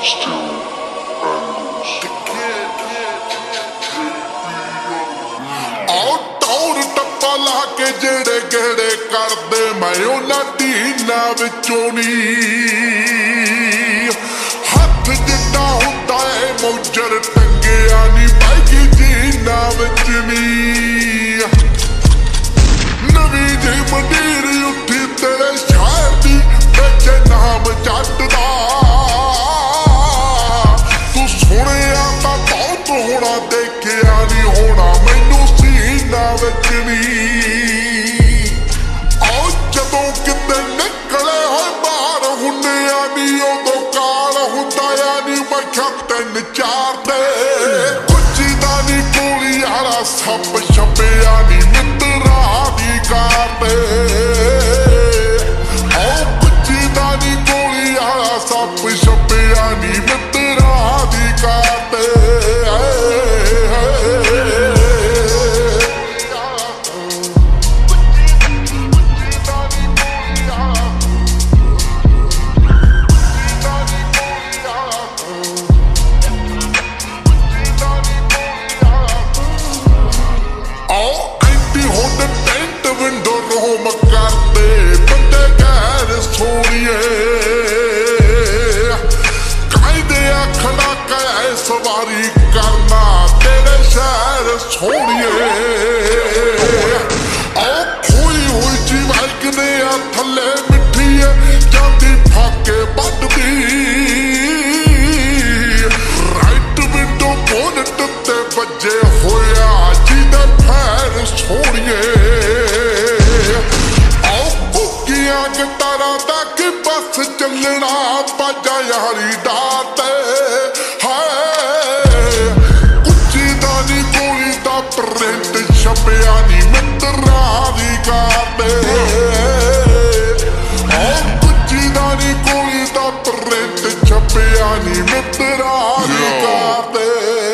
ਲਾ ਕੇ ਜਿਹੜੇ ਗੇੜੇ ਕਰਦੇ ਮੈਂ ਉਹਨਾਂ ਦੀਨਾਂ ਵਿੱਚੋਂ ਨੀ ਹੱਥ ਜਿੱਡਾ ਹੁੰਦਾ ਏ ਮੌਜਰ ਟੰਗਿਆ ਨੀ ਬਾਈ ਜੀਨਾਂ ਵਿੱਚ ਨੀ ਨਵੀਂ ਜਿਹੀ ਮੰਡੀਰ ਉੱਠੀ ਤੇਰੇ ਸ਼ਹਿਰ ਦੀ ਵਿੱਚ ਨਾਮ ਜੱਟ ਦਾ ਤੂੰ ਸੁਣਿਆ ਤਾਂ ਬਹੁਤ ਹੋਣਾ ਦੇਖਿਆ ਨੀ ਹੋਣਾ ਮੈਨੂੰ ਸੀਨਾਂ ਵਿੱਚ ਨੀ ਤਿੰਨ ਚਾਰ ਤੇ ਕੁੱਚੀ ਦਾ ਨੀ ਗੋਲੀ ਵਾਲਾ ਸੱਪ ਛੱਪਿਆ ਨੀ ਮਿੱਤਰਾਂ ਦੀ ਕਾਰ ਤੇ ਉਹ ਕੁੱਚੀ ਦਾ ਨੀ ਗੋਲੀ ਵਾਲਾ ਸੱਪ ਛੱਪਿਆ ਨੀ ਮਿੱਤਰਾਂ ਦੀ ਕਾਰ ਤੇ ਸਵਾਰੀ ਕਰਨਾ ਤੇਰੇ ਸ਼ਹਿਰ ਸੋਹਣੀਏ ਆਹ ਖੋਈ ਹੋਈ ਜੀ ਵਗਦੇ ਆ ਥੱਲੇ ਮਿੱਠੀ ਜਾਂਦੀ ਫਾਕੇ ਵੱਢਦੀ ਰਾਈਟ ਵਿੰਡੋ ਬੋਨਟ ਤੇ ਵੱਜੇ ਹੋਇਆ ਜਿਹਦੇ ਫੈਰ ਸੋਹਣੀਏ ਆਹ ਕੁੱਕੀਆਂ ਗਿਟਾਰਾਂ ਦਾ ਕਿ ਬੱਸ ਚੱਲਣਾ ਬਾਜਾ ਯਾਰੀ ਦਾ ਤੇ ਪ੍ਰਿੰਟ ਛੱਪਿਆ ਨੀ ਮਿੱਤਰਾਂ ਦੀ ਕਾਰ ਤੇ ਉਹ ਕੁੱਚੀ ਦਾ ਨੀ ਗੋਲੀ ਦਾ ਪ੍ਰਿੰਟ ਛੱਪਿਆ ਨੀ ਮਿੱਤਰਾਂ ਦੀ ਕਾਰ ਤੇ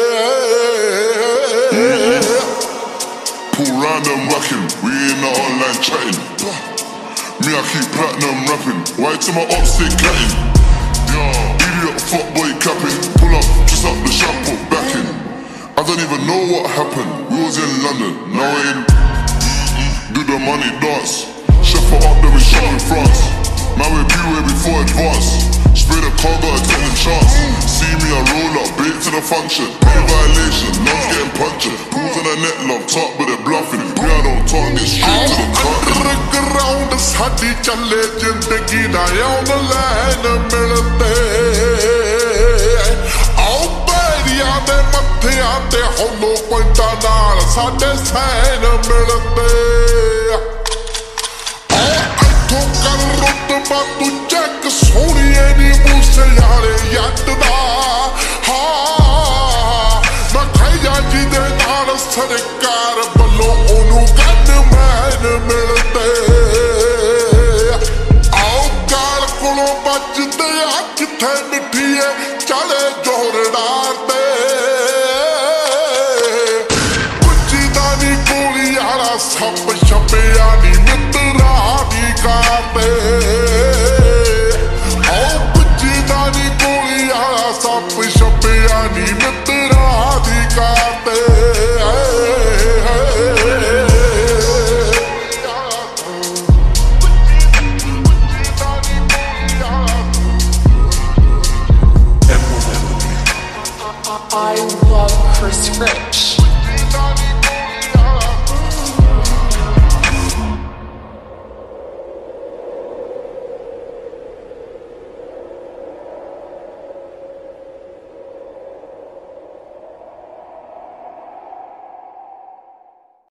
Pull random whacking, we in the online chatting. Me I keep platinum rapping, why to my ops they catting? Idiot fuckboy capping, pull up, just up the shampoo backing. I don't even know what happened. We was in London, now we're in do the money dance. Chef up, then we shot in France. Man, we beware before advance. Spray the car, got a 10 chance. See me, I roll up, bait to the function. Pay violation, love's getting punctured. Pools on the net, love, talk with it bluffing. Me, I don't talk, get straight to the talking. Underground, ਸਾਡੀ ਚੱਲੇ ਜ਼ਿੰਦਗੀ ਨਾ ਆਉਣ ਲੈਣ ਮਿਲਦੇ ਦੇ ਮੱਥਿਆਂ ਤੇ ਹੌਲੋ ਪੁਆਇੰਟਾਂ ਨਾਲ ਸਾਡੇ ਸੈਨ ਮਿਲਦੇ ਇੱਥੋਂ ਕਰ ਰੁਤਬਾ ਤੂੰ ਚੈੱਕ ਸੋਹਣੀਏ ਨੀ ਮੂਸੇ ਵਾਲੇ ਜੱਟ ਦਾ ਹਾਂ ਮੈਂ ਖਾਇਆ ਜਿਹਦੇ ਨਾਲ ਸਰਕਾਰ ਵੱਲੋਂ ਉਹਨੂੰ ਗਨਮੈਨ ਮਿਲਦੇ ਆਓ ਗਾਲ ਕੋਲੋਂ ਬਚਦੇ ਆ ਕਿੱਥੇ ਮਿੱਠੀਏ ਚਲੇ ਜ਼ੋਰਦਾਰ ਤੇ ਸੱਪ ਛੱਪਿਆ ਨੀ ਮਿੱਤਰਾਂ ਦੀ ਕਾਰ ਤੇ ਉਹ ਕੁੱਚੀ ਦਾ ਨੀ ਗੋਲੀ ਵਾਲਾ ਸੱਪ ਛੱਪਿਆ ਨੀ ਮਿੱਤਰਾਂ ਦੀ ਕਾਰ ਤੇ I love Chris Rich.